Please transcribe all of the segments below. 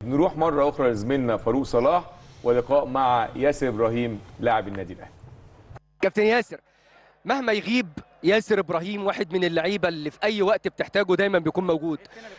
نروح مرة أخرى لزميلنا فاروق صلاح ولقاء مع ياسر إبراهيم لاعب النادي الأهلي. كابتن ياسر، مهما يغيب ياسر ابراهيم واحد من اللعيبه اللي في اي وقت بتحتاجه دايما بيكون موجود.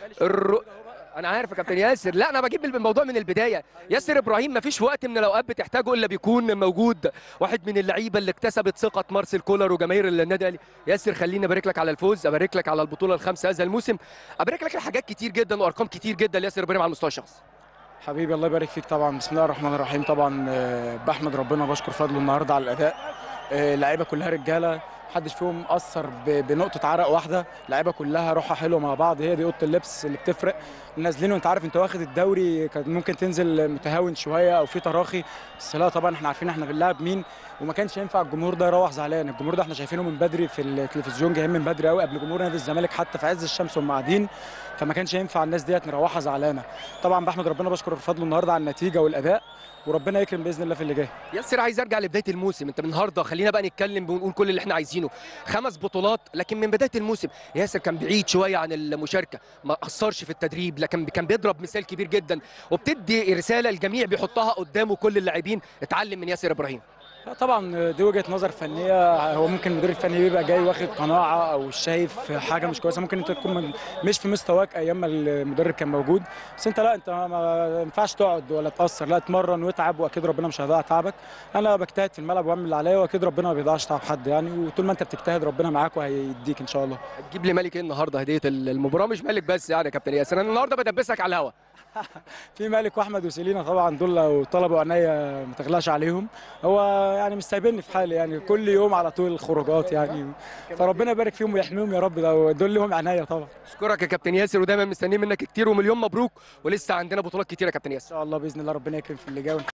انا عارف يا كابتن ياسر، لا انا بجيب الموضوع من البدايه. ياسر ابراهيم ما فيش وقت من الاوقات بتحتاجه الا بيكون موجود، واحد من اللعيبه اللي اكتسبت ثقه مارسيل كولر وجماهير النادي الاهلي. ياسر، خليني ابارك لك على الفوز، ابارك لك على البطوله الخامسه هذا الموسم، ابارك لك لحاجات كتير جدا وارقام كتير جدا لياسر ابراهيم على المستوى الشخصي. حبيبي الله يبارك فيك. طبعا بسم الله الرحمن الرحيم. طبعا بحمد ربنا وبشكر فضله النهارده على الاداء. اللعيبه كلها رجاله، محدش فيهم اثر بنقطه عرق واحده. اللعيبه كلها روحها حلوه مع بعض، هي دي اوضه اللبس اللي بتفرق. نازلين وانت عارف انت واخد الدوري، كان ممكن تنزل متهاون شويه او في تراخي، بس لا طبعا احنا عارفين احنا بنلعب مين، وما كانش ينفع الجمهور ده يروح زعلان. الجمهور ده احنا شايفينه من بدري في التلفزيون، جايين من بدري قوي قبل جمهور نادي الزمالك حتى في عز الشمس وهم قاعدين، فما كانش ينفع الناس ديت نروحها زعلانه. طبعا بحمد ربنا بشكر فضله النهارده على النتيجه والاداء، وربنا يكرم باذن الله في اللي جاي. ياسر، عايز ارجع لبدايه الموسم. انت من النهارده خلينا بقى نتكلم ونقول كل اللي احنا عايزينه. 5 بطولات، لكن من بدايه الموسم ياسر كان بعيد شويه عن المشاركه، ما اثرش في التدريب، لكن كان بيضرب مثال كبير جدا وبتدي رساله الجميع بيحطها قدامه كل اللاعبين. اتعلم من ياسر ابراهيم. طبعا دي وجهه نظر فنيه، هو ممكن المدير الفني بيبقى جاي واخد قناعه او شايف حاجه مش كويسه، ممكن انت تكون مش في مستواك ايام ما المدرب كان موجود، بس انت لا، انت ما ينفعش تقعد ولا تاثر، لا اتمرن واتعب، واكيد ربنا مش هيضيع تعبك. انا بجتهد في الملعب واعمل اللي عليا، واكيد ربنا ما بيضيعش تعب حد يعني، وطول ما انت بتجتهد ربنا معاك وهيديك ان شاء الله. هتجيب لي مالك ايه النهارده هديه المباراه؟ مش مالك بس يعني يا كابتن ياسر، انا النهارده بدبسك على الهوا. في مالك واحمد وسيلينا طبعا، دول لو طلبوا عينيا ما تغلاش عليهم. هو يعني مش سايبيني في حالي يعني، كل يوم على طول الخروجات يعني، فربنا يبارك فيهم ويحميهم يا رب، دول لهم عينيا طبعا. اشكرك يا كابتن ياسر، ودايما مستنيين منك كتير، ومليون مبروك، ولسه عندنا بطولات كتير يا كابتن ياسر. ان شاء الله باذن الله ربنا يكرم في اللي جاي.